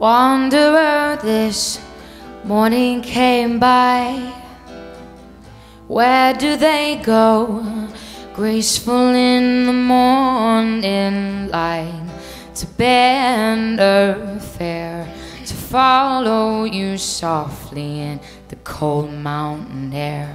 Wanderer this morning came by. Where do they go? Graceful in the morning light, to bend earth fair, to follow you softly in the cold mountain air.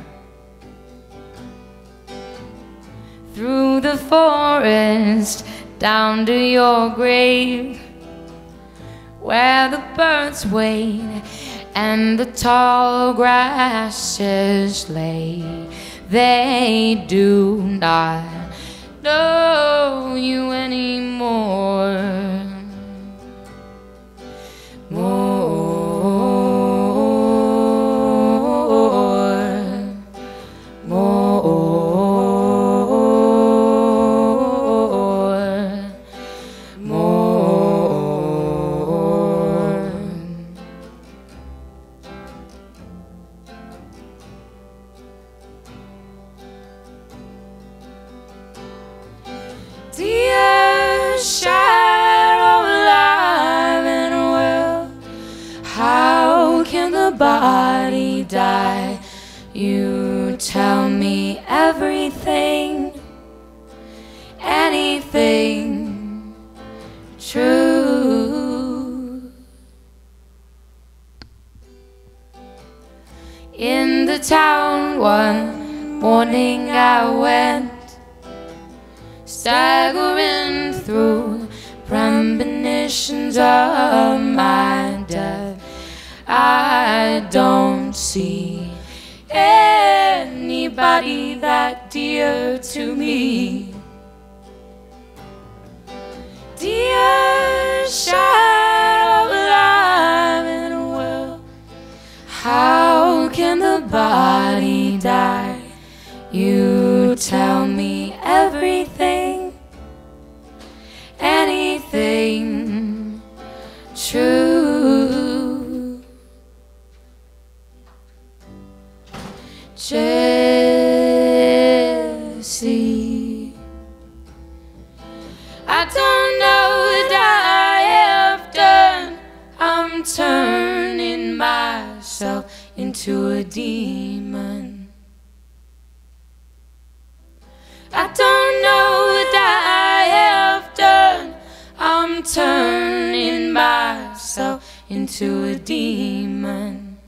Through the forest, down to your grave, where the birds wait and the tall grasses lay. They do not know you anymore. Dear shadow alive and well, how can the body die? You tell me everything, anything true. In the town one morning I went, staggering through premonitions of my death. I don't see anybody that dear to me. Dear shadow alive and well, how can the body die? You tell me everything, anything true. Jesse, I don't know what I have done. I'm turning myself into a demon. I don't know what I have done. I'm turning myself into a demon.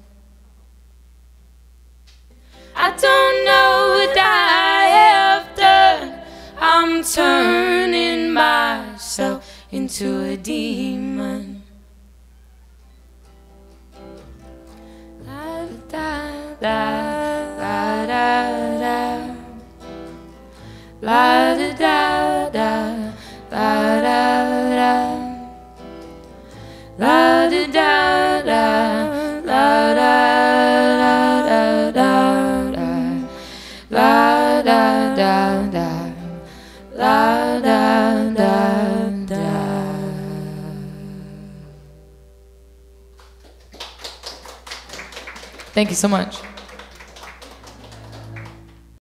I don't know what I have done. I'm turning myself into a demon. La da da da da da. La da da da, la da da, la da da da, la da da da, la da da da, la da da da. Thank you so much.